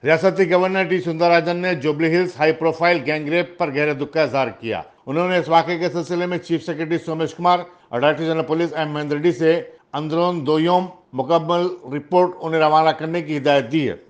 ریاستی governor T Soundararajan نے Jubilee Hills high profile gang rape پر گہرے دکھ کا اظہار کیا۔ انہوں نے اس واقعے کے سلسلے میں چیف سیکرٹری سومیش کمار اور director general police M Mahender Reddy سے اندرون 2 یوم مکمل رپورٹ انہیں روانہ کرنے کی ہدایت دی ہے۔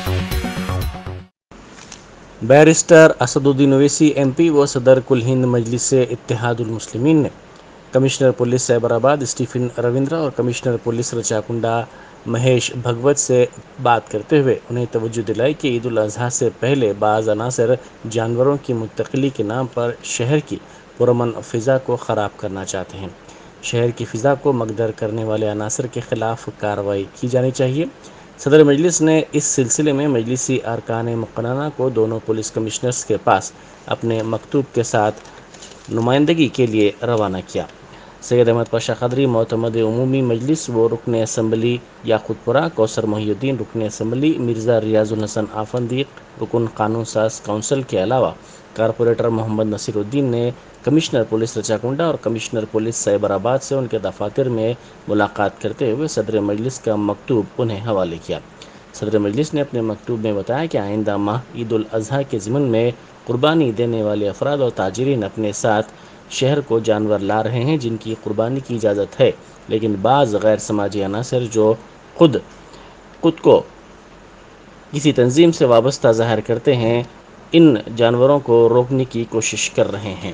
بیرسٹر اسد الدین اویسی ایم پی و صدر کل ہند مجلس اتحاد المسلمین نے commissioner police Cyberabad Stephen Ravindra اور کمشنر پولیس رچاکنڈا مہیش بھگوت سے بات کرتے ہوئے انہیں توجہ دلائی کہ عید الاضحیٰ سے پہلے بعض عناصر جانوروں کی منتقلی کے نام پر شہر کی پرامن فضا کو خراب کرنا چاہتے ہیں۔ شہر کی فضا کو مگدر کرنے والے عناصر کے خلاف کارروائی کی جانی چاہیے۔ صدر مجلس نے اس سلسلے میں مجلسی ارکان مقننہ کو دونوں پولیس کمشنرز کے پاس اپنے مکتوب کے ساتھ نمائندگی کے لیے روانہ کیا۔ سید احمد پاشا قادری معتمد عمومی مجلس و رکن اسمبلی یاقوت پورہ، کوثر محی الدین رکن اسمبلی، مرزا ریاض الحسن آفندیق رکن قانون ساز کونسل کے علاوہ کارپوریٹر محمد نصیر الدین نے کمشنر پولیس رچاکنڈا اور کمشنر پولیس سائبر آباد سے ان کے دفاتر میں ملاقات کرتے ہوئے صدر مجلس کا مکتوب انہیں حوالے کیا۔ صدر مجلس نے اپنے مکتوب میں بتایا کہ آئندہ ماہ عید الاضحیٰ کے ضمن میں قربانی دینے والے افراد اور تاجرین اپنے ساتھ شہر کو جانور لا رہے ہیں جن کی قربانی کی اجازت ہے، لیکن بعض غیر سماجی عناصر جو خود کو کسی تنظیم سے وابستہ ظاہر کرتے ہیں ان جانوروں کو روکنے کی کوشش کر رہے ہیں۔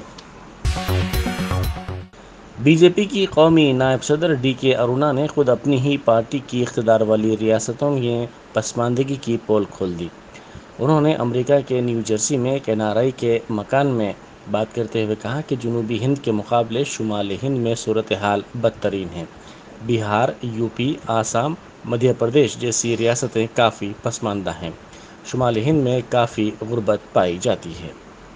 بی جے پی کی قومی نائب صدر ڈی کے ارونا نے خود اپنی ہی پارٹی کی اقتدار والی ریاستوں میں پسماندگی کی پول کھول دی۔ انہوں نے امریکہ کے نیو جرسی میں ایک این آر آئی کے مکان میں بات کرتے ہوئے کہا کہ جنوبی ہند کے مقابلے شمال ہند میں صورتحال بدترین ہے۔ بہار، یو پی، آسام، مدھیہ پردیش جیسی ریاستیں کافی پسماندہ ہیں۔ شمال ہند میں کافی غربت پائی جاتی ہے۔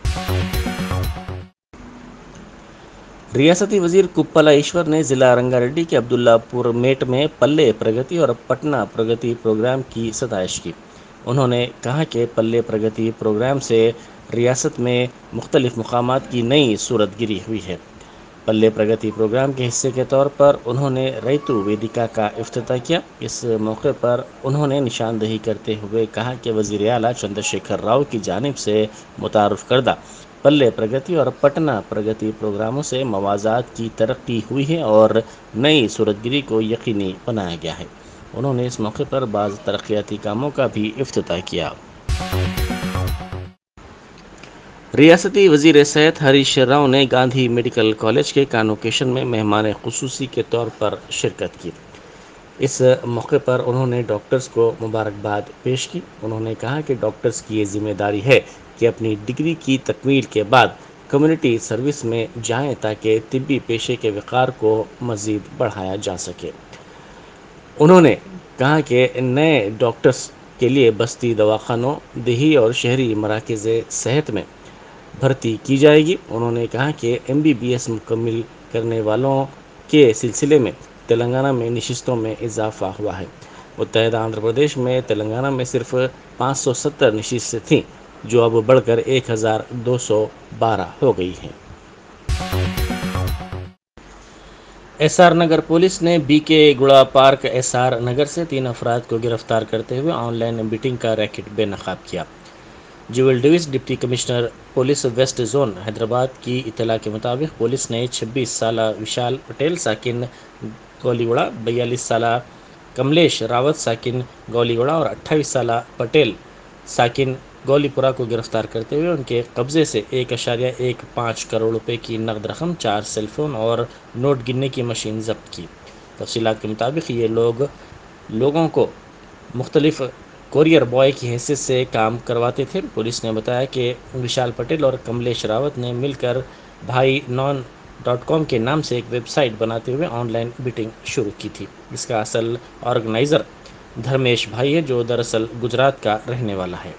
ریاستی وزیر کپلا ایشور نے ضلع رنگا ریڈی کے عبداللہ پور میٹ میں پلے پرگتی اور پٹنہ پرگتی پروگرام کی ستائش کی۔ انہوں نے کہا کہ پلے پرگتی پروگرام سے ریاست میں مختلف مقامات کی نئی صورت گری ہوئی ہے۔ پلے پرگتی پروگرام کے حصے کے طور پر انہوں نے ریتو ویدیکا کا افتتاح کیا۔ اس موقع پر انہوں نے نشاندہی کرتے ہوئے کہا کہ وزیر اعلیٰ چندر شیکھر راؤ کی جانب سے متعارف کردہ پلے پرگتی اور پٹنہ پرگتی پروگراموں سے موازات کی ترقی ہوئی ہے اور نئی صورتگری کو یقینی بنایا گیا ہے۔ انہوں نے اس موقع پر بعض ترقیاتی کاموں کا بھی افتتاح کیا۔ ریاستی وزیر صحت ہریش راؤ نے گاندھی میڈیکل کالج کے کانوکیشن میں مہمان خصوصی کے طور پر شرکت کی۔ اس موقع پر انہوں نے ڈاکٹرز کو مبارکباد پیش کی۔ انہوں نے کہا کہ ڈاکٹرز کی یہ ذمہ داری ہے کہ اپنی ڈگری کی تکمیل کے بعد کمیونٹی سروس میں جائیں تاکہ طبی پیشے کے وقار کو مزید بڑھایا جا سکے۔ انہوں نے کہا کہ نئے ڈاکٹرز کے لیے بستی دواخانوں، دیہی اور شہری مراکز صحت میں بھرتی کی جائے گی۔ انہوں نے کہا کہ ایم بی بی ایس مکمل کرنے والوں کے سلسلے میں تلنگانہ میں نشستوں میں اضافہ ہوا ہے۔ متحدہ آندھرا پردیش میں تلنگانہ میں صرف 570 نشستیں تھیں جو اب بڑھ کر 1212 ہو گئی ہیں۔ ایس آر نگر پولیس نے B K Guda park S R Nagar سے 3 افراد کو گرفتار کرتے ہوئے آن لائن بیٹنگ کا ریکٹ بے نقاب کیا۔ Joel Davis deputy commissioner police west zone Hyderabad کی اطلاع کے مطابق پولیس نے 26 سالہ وشال پٹیل ساکن گولی گوڑا، 42 سالہ کملیش راوت ساکن گولی گوڑا اور 28 سالہ پٹیل ساکن گولی پورہ کو گرفتار کرتے ہوئے ان کے قبضے سے 1.15 کروڑ روپے کی نقد رقم، 4 سیل فون اور نوٹ گننے کی مشین ضبط کی۔ تفصیلات کے مطابق یہ لوگوں کو مختلف کوریئر بوائے کی حیثیت سے کام کرواتے تھے۔ پولیس نے بتایا کہ وشال پٹیل اور کملیش راوت نے مل کر بھائی non.com کے نام سے ایک ویب سائٹ بناتے ہوئے آن لائن بیٹنگ شروع کی تھی، جس کا اصل آرگنائزر دھرمیش بھائی ہے جو دراصل گجرات کا رہنے والا ہے۔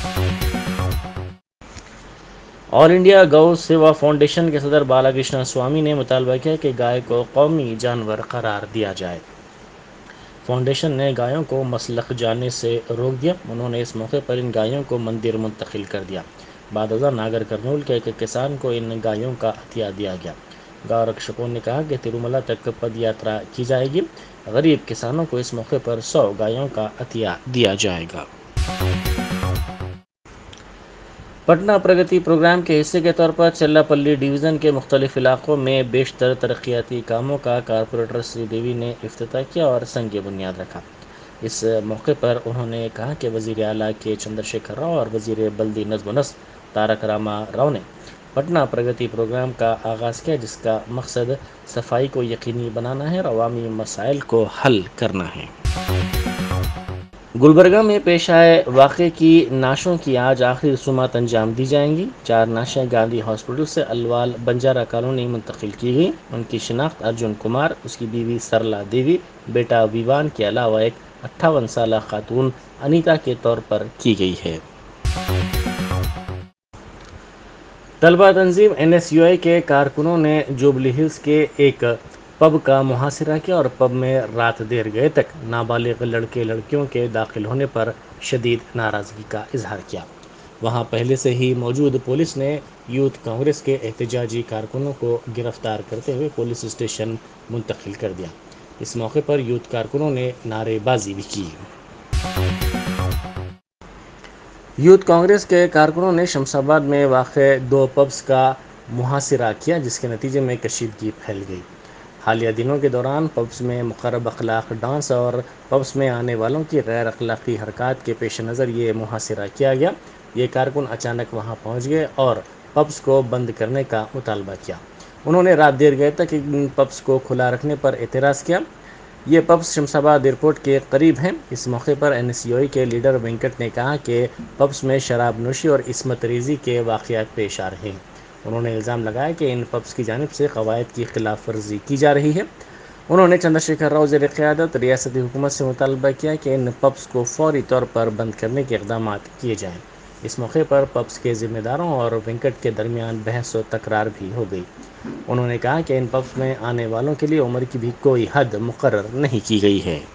آل انڈیا گو سیوا فاؤنڈیشن کے صدر بالا کرشنا سوامی نے مطالبہ کیا کہ گائے کو قومی جانور قرار دیا جائے۔ فاؤنڈیشن نے گایوں کو مسلخ جانے سے روک دیا۔ انہوں نے اس موقع پر ان گایوں کو مندر منتقل کر دیا۔ بعد ازاں ناگر کرنول کے ایک کسان کو ان گایوں کا عطیہ دیا گیا۔ گاؤں رکشکوں نے کہا کہ تروملا تک پد یاترا کی جائے گی۔ غریب کسانوں کو اس موقع پر 100 گایوں کا عطیہ دیا جائے گا۔ پٹنہ پرگتی پروگرام کے حصے کے طور پر چلاپلی ڈویژن کے مختلف علاقوں میں بیشتر ترقیاتی کاموں کا کارپوریٹر سری دیوی نے افتتاح کیا اور سنگ بنیاد رکھا۔ اس موقع پر انہوں نے کہا کہ وزیر اعلیٰ کے چندر شیکھر راؤ اور وزیر بلدی نظم و نسق تارک راما راؤ نے پٹنہ پرگتی پروگرام کا آغاز کیا، جس کا مقصد صفائی کو یقینی بنانا ہے اور عوامی مسائل کو حل کرنا ہے۔ گلبرگہ میں پیش آئے واقعے کی نعشوں کی آج آخری رسومات انجام دی جائیں گی۔ 4 نعشیں گاندھی ہاسپٹل سے الوال بنجارہ کالونی منتقل کی گئی۔ ان کی شناخت ارجن کمار، اس کی بیوی سرلا دیوی، بیٹا ویوان کے علاوہ ایک 58 سالہ خاتون انیتا کے طور پر کی گئی ہے۔ طلبہ تنظیم NSUI کے کارکنوں نے جوبلی ہلز کے ایک پب کا محاصرہ کیا اور پب میں رات دیر گئے تک نابالغ لڑکے لڑکیوں کے داخل ہونے پر شدید ناراضگی کا اظہار کیا۔ وہاں پہلے سے ہی موجود پولیس نے یوتھ کانگریس کے احتجاجی کارکنوں کو گرفتار کرتے ہوئے پولیس اسٹیشن منتقل کر دیا۔ اس موقع پر یوتھ کارکنوں نے نعرے بازی بھی کی۔ یوتھ کانگریس کے کارکنوں نے شمس آباد میں واقع 2 پبز کا محاصرہ کیا، جس کے نتیجے میں کشیدگی پھیل گئی۔ حالیہ دنوں کے دوران پبز میں مخرب اخلاق ڈانس اور پبز میں آنے والوں کی غیر اخلاقی حرکات کے پیش نظر یہ محاصرہ کیا گیا۔ یہ کارکن اچانک وہاں پہنچ گئے اور پبز کو بند کرنے کا مطالبہ کیا۔ انہوں نے رات دیر گئے تک ان پبز کو کھلا رکھنے پر اعتراض کیا۔ یہ پبز شمس آباد ایئرپورٹ کے قریب ہیں۔ اس موقع پر NSUI کے لیڈر وینکٹ نے کہا کہ پبز میں شراب نوشی اور عصمت ریزی کے واقعات پیش آ رہے ہیں۔ انہوں نے الزام لگایا کہ ان پبز کی جانب سے قواعد کی خلاف ورزی کی جا رہی ہے۔ انہوں نے چندر شیکھر راؤ زیر قیادت ریاستی حکومت سے مطالبہ کیا کہ ان پبز کو فوری طور پر بند کرنے کے اقدامات کیے جائیں۔ اس موقع پر پبز کے ذمہ داروں اور وینکٹ کے درمیان بحث و تکرار بھی ہو گئی۔ انہوں نے کہا کہ ان پبز میں آنے والوں کے لیے عمر کی بھی کوئی حد مقرر نہیں کی گئی ہے۔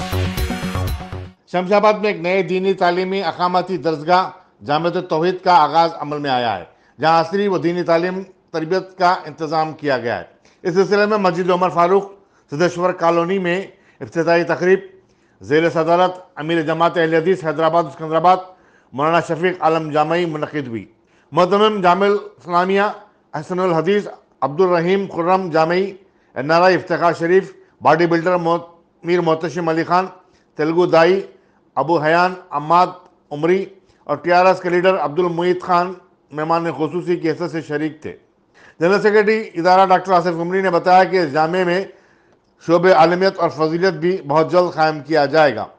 شمس آباد میں ایک نئے دینی تعلیمی اقامتی درسگاہ جامعۃ توحید کا آغاز عمل میں آیا ہے، جہاں عصری و دینی تعلیم تربیت کا انتظام کیا گیا ہے۔ اس سلسلے میں مسجد عمر فاروق سدھیشور کالونی میں افتتاحی تقریب زیر صدارت امیر جماعت اہل حدیث حیدرآباد و سکندرآباد مولانا شفیق عالم جامعی منعقد ہوئی۔ مہتمم جامع اسلامیہ احسن الحدیث Abdur Rahim Khurram Jamei, NRI Iftikhar Sharif, body builder Mir Mohtasham Ali Khan, Telugu دائی ابو حیان عماد عمری اور TRS کے لیڈر عبد المعید خان مہمان خصوصی کی حیثیت سے شریک تھے۔ جنرل سیکرٹری ادارہ ڈاکٹر آصف عمری نے بتایا کہ اس جامعے میں شعبہ عالمیت اور فضیلت بھی بہت جلد قائم کیا جائے گا۔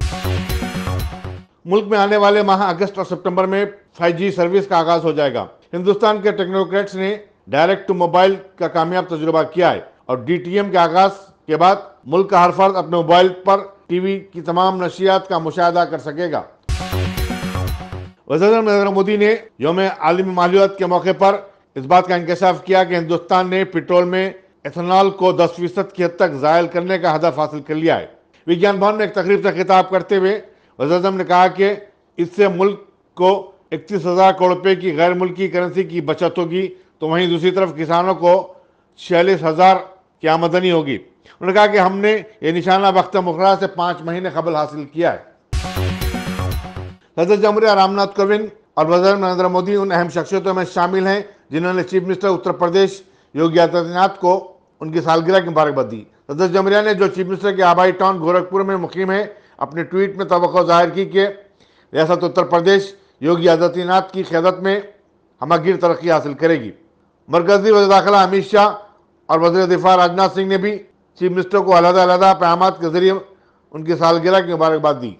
ملک میں آنے والے ماہ اگست اور ستمبر میں 5G سروس کا آغاز ہو جائے گا۔ ہندوستان کے ٹیکنوکریٹس نے ڈائریکٹ ٹو موبائل کا کامیاب تجربہ کیا ہے اور DTM کے آغاز کے بعد ملک کا ہر فرد اپنے موبائل پر ٹی وی کی تمام نشریات کا مشاہدہ کر سکے گا۔ وزیر اعظم نریندر مودی نے یوم عالمی ماحولیات کے موقع پر اس بات کا انکشاف کیا کہ ہندوستان نے پیٹرول میں ایتھنال کو 10% کی حد تک زائل کرنے کا ہدف حاصل کر لیا ہے۔ وگیان بھون میں ایک تقریب سے خطاب کرتے ہوئے وزیر اعظم نے کہا کہ اس سے ملک کو 31,000 کروڑ روپے کی غیر ملکی کرنسی کی بچت ہوگی، تو وہیں دوسری طرف کسانوں کو 46,000 کی آمدنی ہوگی۔ انہوں نے کہا کہ ہم نے یہ نشانہ وقت مقررہ سے 5 مہینے قبل حاصل کیا ہے۔ صدر جمہوریہ رام ناتھ کووند اور وزیر اعظم نریندر مودی ان اہم شخصیتوں میں شامل ہیں جنہوں نے چیف منسٹر اتر پردیش یوگی آدتیہ ناتھ کو ان کی سالگرہ کی مبارکباد دی۔ صدر جمہوریہ نے جو چیف منسٹر کے آبائی ٹاؤن گورکھپور میں مقیم ہے، اپنے ٹویٹ میں توقع ظاہر کی کہ ریاست اتر پردیش یوگی آدتیہ ناتھ کی قیادت میں ہمہ گیر ترقی حاصل کرے گی۔ مرکزی وزیر داخلہ امت شاہ اور وزیر دفاع راجناتھ سنگھ نے بھی چیف منسٹر کو علیحدہ علیحدہ پیغامات کے ذریعے ان کی سالگرہ کی مبارکباد دی۔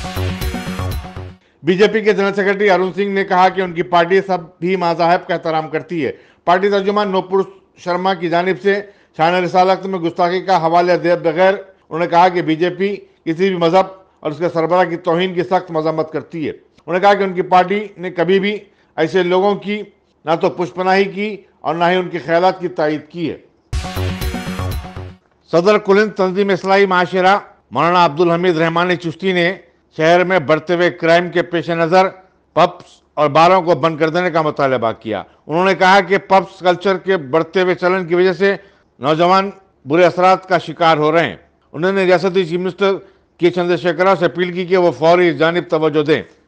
BJP کے جنرل سیکرٹری ارون سنگھ نے کہا کہ ان کی پارٹی سبھی مذاہب کا احترام کرتی ہے۔ پارٹی ترجمان نوپور شرما کی جانب سے شان رسالت میں گستاخی کا حوالہ دے بغیر انہوں نے کہا کہ BJP کسی بھی مذہب اور اس کے سربراہ کی توہین کی سخت مذمت کرتی ہے۔ انہوں نے کہا کہ ان کی پارٹی نے کبھی بھی ایسے لوگوں کی نہ تو پشپناہی کی اور نہ ہی ان کے خیالات کی تائید کی ہے۔ صدر کل ہند تنظیم اصلاحی معاشرہ مولانا عبدالحمید رحمانی چشتی نے شہر میں بڑھتے ہوئے کرائم کے پیش نظر پبس اور باروں کو بند کر دینے کا مطالبہ کیا۔ انہوں نے کہا کہ پبس کلچر کے بڑھتے ہوئے چلن کی وجہ سے نوجوان برے اثرات کا شکار ہو رہے ہیں۔ انہوں نے ریاستی چیف منسٹر کے چندر شیکھر راؤ سے اپیل کی کہ وہ فوری اس جانب توجہ دیں۔